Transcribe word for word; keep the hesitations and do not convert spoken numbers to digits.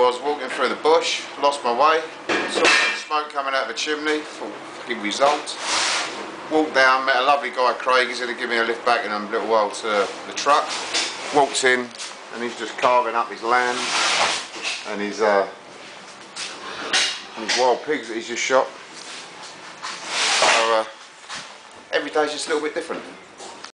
was walking through the bush, lost my way, saw smoke coming out of a chimney, thought, fucking result. Walked down, met a lovely guy, Craig. He's going to give me a lift back in a little while to the truck. Walked in, and he's just carving up his lamb and his, uh, and his wild pigs that he's just shot. So uh, every day's just a little bit different.